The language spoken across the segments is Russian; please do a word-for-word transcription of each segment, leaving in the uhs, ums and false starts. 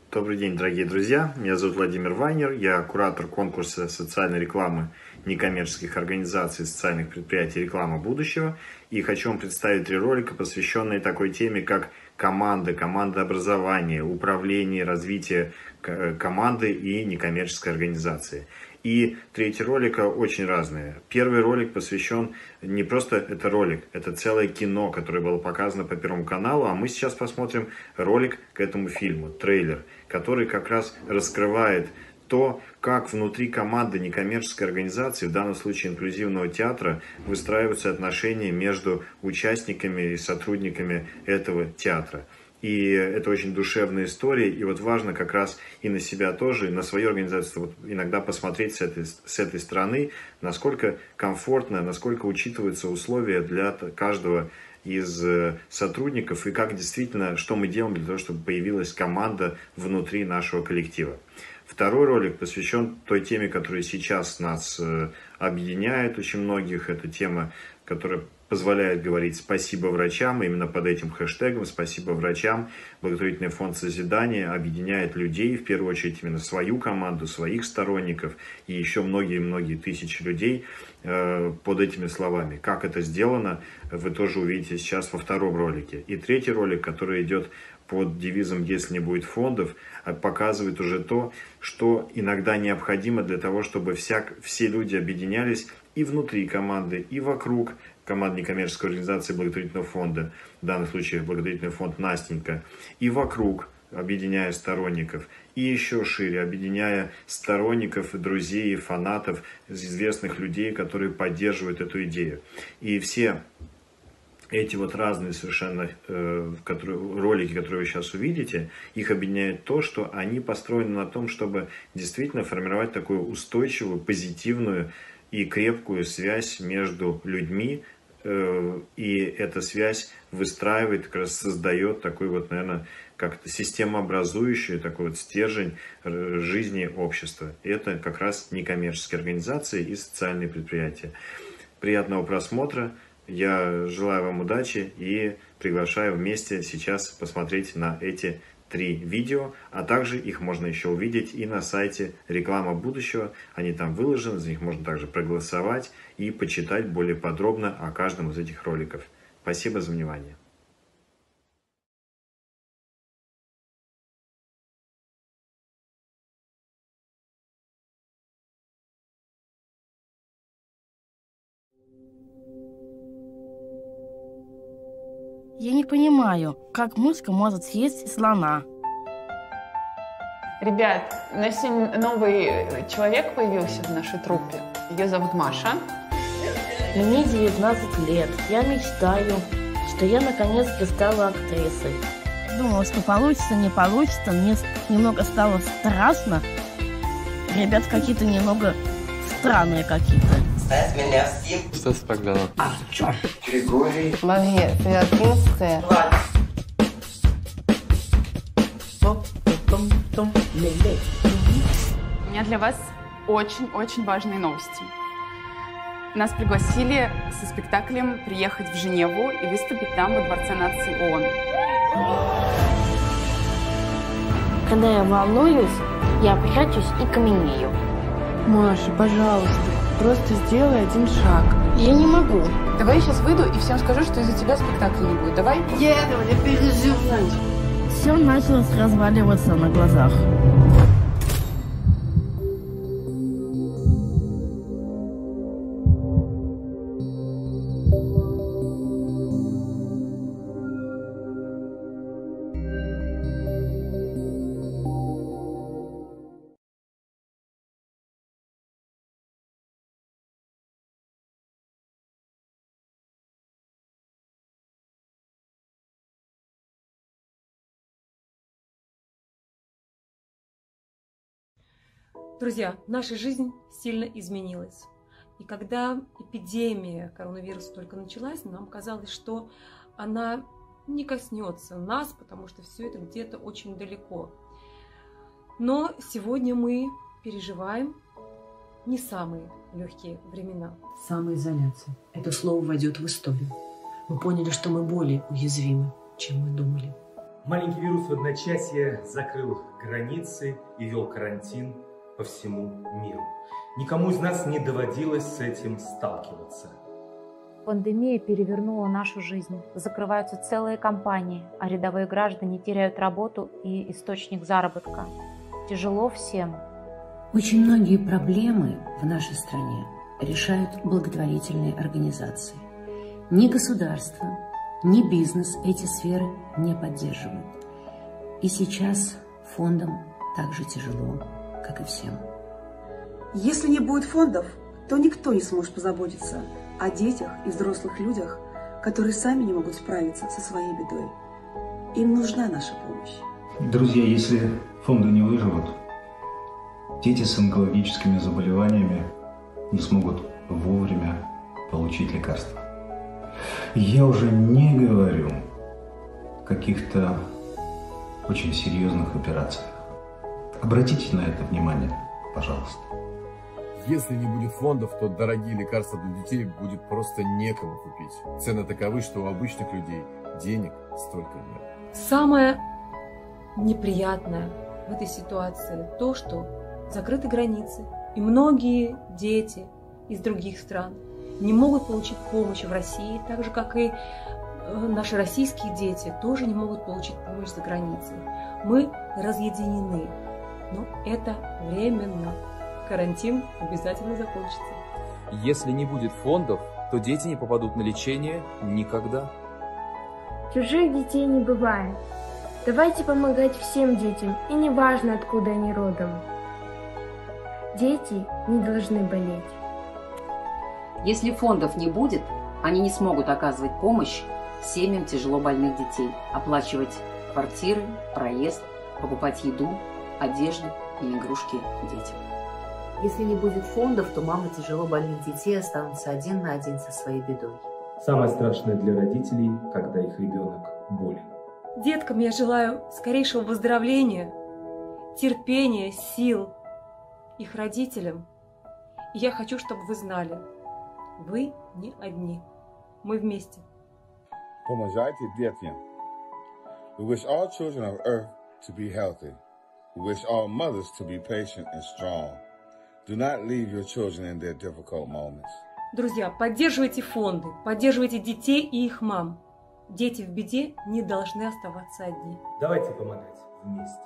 Добрый день, дорогие друзья. Меня зовут Владимир Вайнер. Я куратор конкурса социальной рекламы некоммерческих организаций, социальных предприятий «Реклама будущего». И хочу вам представить три ролика, посвященные такой теме, как команда, командообразование, управление, развитие команды и некоммерческой организации. И третий ролик очень разные. Первый ролик посвящен не просто это ролик, это целое кино, которое было показано по Первому каналу, а мы сейчас посмотрим ролик к этому фильму, трейлер, который как раз раскрывает то, как внутри команды некоммерческой организации, в данном случае инклюзивного театра, выстраиваются отношения между участниками и сотрудниками этого театра. И это очень душевная история, и вот важно как раз и на себя тоже, и на свою организацию вот иногда посмотреть с этой, с этой стороны, насколько комфортно, насколько учитываются условия для каждого из сотрудников, и как действительно, что мы делаем для того, чтобы появилась команда внутри нашего коллектива. Второй ролик посвящен той теме, которая сейчас нас объединяет очень многих, это тема, которая позволяет говорить спасибо врачам, именно под этим хэштегом «Спасибо врачам». Благотворительный фонд созидания объединяет людей, в первую очередь именно свою команду, своих сторонников и еще многие-многие тысячи людей э, под этими словами. Как это сделано, вы тоже увидите сейчас во втором ролике. И третий ролик, который идет под девизом «Если не будет фондов», показывает уже то, что иногда необходимо для того, чтобы вся, все люди объединялись и внутри команды, и вокруг команды некоммерческой организации благотворительного фонда, в данном случае благотворительный фонд «Настенька», и вокруг, объединяя сторонников, и еще шире, объединяя сторонников, друзей, фанатов, известных людей, которые поддерживают эту идею. И все эти вот разные совершенно э, которые, ролики, которые вы сейчас увидите, их объединяет то, что они построены на том, чтобы действительно формировать такую устойчивую, позитивную и крепкую связь между людьми, э, и эта связь выстраивает, как раз создает такой вот, наверное, как-то системообразующий такой вот стержень жизни общества. И это как раз некоммерческие организации и социальные предприятия. Приятного просмотра. Я желаю вам удачи и приглашаю вместе сейчас посмотреть на эти три видео, а также их можно еще увидеть и на сайте «Реклама будущего». Они там выложены, за них можно также проголосовать и почитать более подробно о каждом из этих роликов. Спасибо за внимание. Я не понимаю, как мышка может съесть слона. Ребят, у нас сегодня новый человек появился в нашей труппе. Ее зовут Маша. Мне девятнадцать лет. Я мечтаю, что я наконец-то стала актрисой. Думала, что получится, не получится. Мне немного стало страшно. Ребят какие-то немного странные какие-то. Стас, меня всем. Стас Богданов. Артем. Григорий. Мария, ты одиннадцатая. Влад. У меня для вас очень-очень важные новости. Нас пригласили со спектаклем приехать в Женеву и выступить там во Дворце наций ООН. Когда я волнуюсь, я прячусь и каменею. Маша, пожалуйста, просто сделай один шаг. Я не могу. Давай я сейчас выйду и всем скажу, что из-за тебя спектакля не будет. Давай? Я этого не переживу. Все началось разваливаться на глазах. Друзья, наша жизнь сильно изменилась. И когда эпидемия коронавируса только началась, нам казалось, что она не коснется нас, потому что все это где-то очень далеко. Но сегодня мы переживаем не самые легкие времена. Самоизоляция. Это слово войдет в историю. Мы поняли, что мы более уязвимы, чем мы думали. Маленький вирус в одночасье закрыл границы и ввел карантин по всему миру. Никому из нас не доводилось с этим сталкиваться. Пандемия перевернула нашу жизнь. Закрываются целые компании, а рядовые граждане теряют работу и источник заработка. Тяжело всем. Очень многие проблемы в нашей стране решают благотворительные организации. Ни государство, ни бизнес эти сферы не поддерживают. И сейчас фондам так же тяжело, как и всем. Если не будет фондов, то никто не сможет позаботиться о детях и взрослых людях, которые сами не могут справиться со своей бедой. Им нужна наша помощь. Друзья, если фонды не выживут, дети с онкологическими заболеваниями не смогут вовремя получить лекарства. Я уже не говорю о каких-то очень серьезных операциях. Обратите на это внимание, пожалуйста. Если не будет фондов, то дорогие лекарства для детей будет просто некому купить. Цены таковы, что у обычных людей денег столько нет. Самое неприятное в этой ситуации то, что закрыты границы, и многие дети из других стран не могут получить помощь в России, так же, как и наши российские дети тоже не могут получить помощь за границей. Мы разъединены, но это временно. Карантин обязательно закончится. Если не будет фондов, то дети не попадут на лечение никогда. Чужих детей не бывает. Давайте помогать всем детям, и не важно, откуда они родом. Дети не должны болеть. Если фондов не будет, они не смогут оказывать помощь семьям тяжело больных детей, оплачивать квартиры, проезд, покупать еду, одежду и игрушки детям. Если не будет фондов, то мамы тяжело больных детей останутся один на один со своей бедой. Самое страшное для родителей, когда их ребенок болен. Деткам я желаю скорейшего выздоровления, терпения, сил. Их родителям. И я хочу, чтобы вы знали, вы не одни. Мы вместе. Помогайте детям. We wish all children of earth to be healthy. We wish all mothers to be patient and strong. Do not leave your children in their difficult moments. Друзья, поддерживайте фонды, поддерживайте детей и их мам. Дети в беде не должны оставаться одни. Давайте помогать вместе.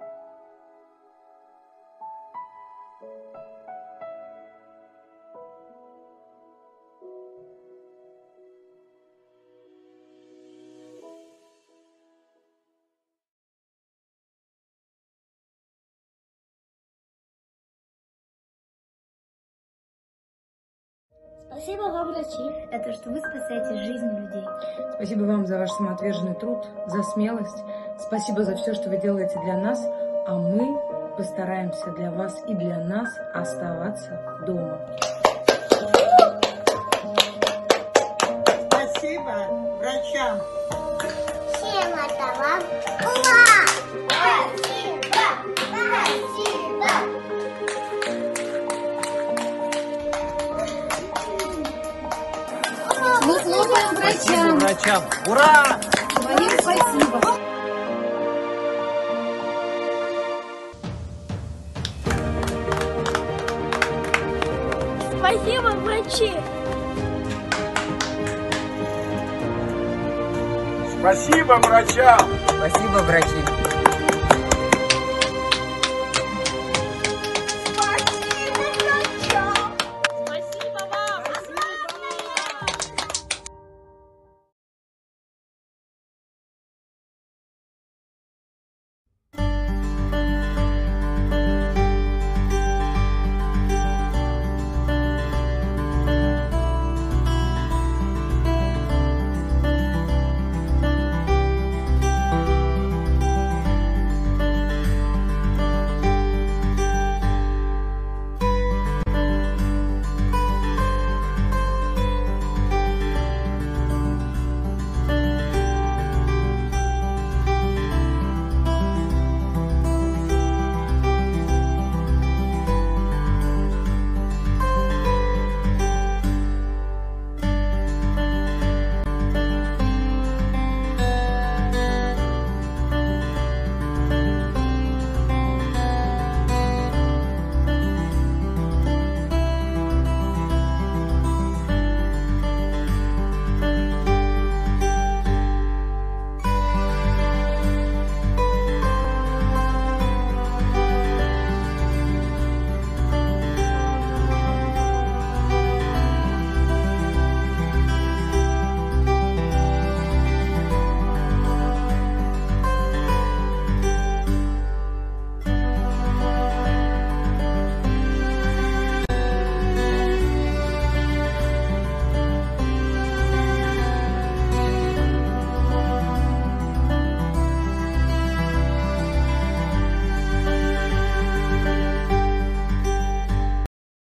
Спасибо вам, врачи, за то, что вы спасаете жизнь людей. Спасибо вам за ваш самоотверженный труд, за смелость. Спасибо за все, что вы делаете для нас, а мы постараемся для вас и для нас оставаться дома. Спасибо врачам. Всем это вам. Ура! Спасибо! Спасибо! Мы слушаем врачам. Спасибо врачам. Ура! Говорим спасибо. Спасибо, врачи. Спасибо врачам. Спасибо, врачи.